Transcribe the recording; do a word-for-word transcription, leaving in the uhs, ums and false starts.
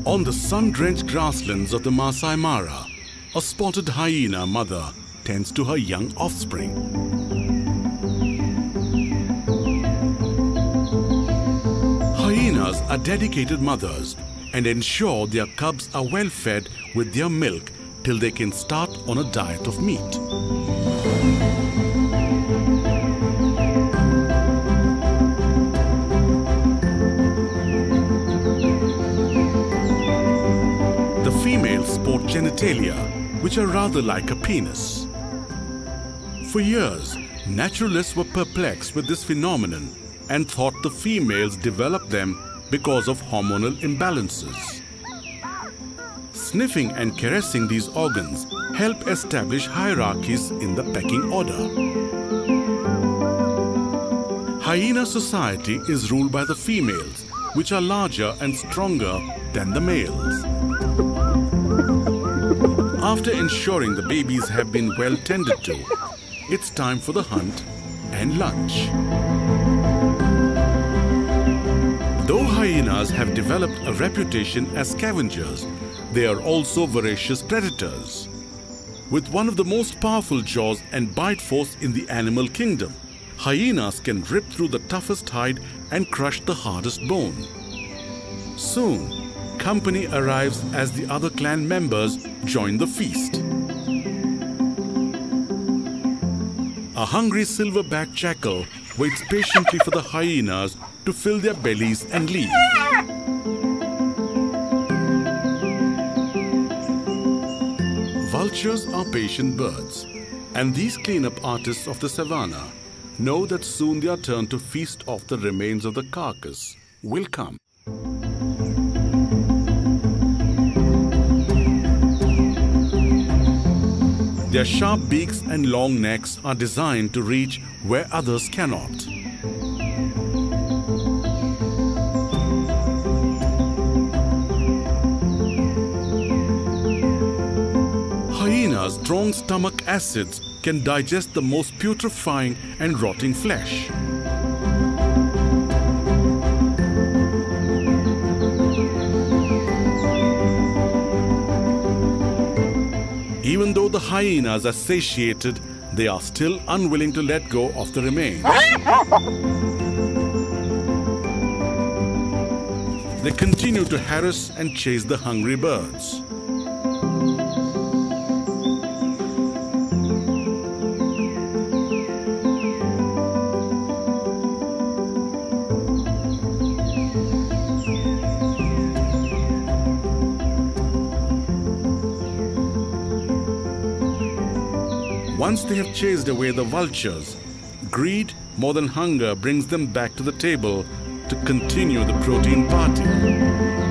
On the sun-drenched grasslands of the Masai Mara, a spotted hyena mother tends to her young offspring. Hyenas are dedicated mothers and ensure their cubs are well fed with their milk till they can start on a diet of meat. The females sport genitalia, which are rather like a penis. For years, naturalists were perplexed with this phenomenon and thought the females developed them because of hormonal imbalances. Sniffing and caressing these organs help establish hierarchies in the pecking order. Hyena society is ruled by the females, which are larger and stronger than the males. After ensuring the babies have been well tended to, it's time for the hunt and lunch. Though hyenas have developed a reputation as scavengers, they are also voracious predators. With one of the most powerful jaws and bite force in the animal kingdom, hyenas can rip through the toughest hide and crush the hardest bone. Soon, company arrives as the other clan members join the feast. A hungry silverback jackal waits patiently for the hyenas to fill their bellies and leave. Vultures are patient birds, and these cleanup artists of the savannah know that soon their turn to feast off the remains of the carcass will come. Their sharp beaks and long necks are designed to reach where others cannot. Hyenas' strong stomach acids can digest the most putrefying and rotting flesh. Even though the hyenas are satiated, they are still unwilling to let go of the remains. They continue to harass and chase the hungry birds. Once they have chased away the vultures, greed more than hunger brings them back to the table to continue the protein party.